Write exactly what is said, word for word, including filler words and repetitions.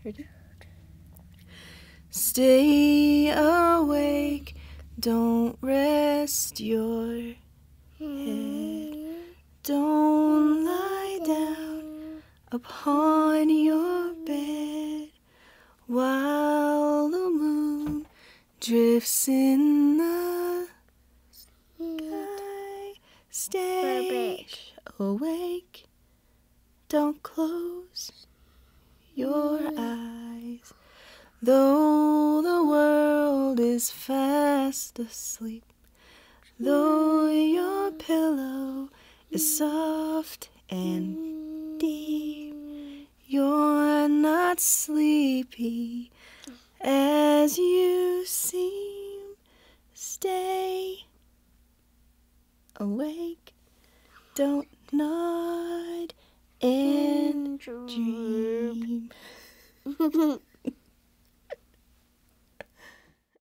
Ready? Stay awake, don't rest your head. Don't lie down upon your bed while the moon drifts in the sky. Stay awake, don't close your eyes. Though the world is fast asleep, though your pillow is soft and deep, you're not sleepy as you seem. Stay awake, don't nod and dream.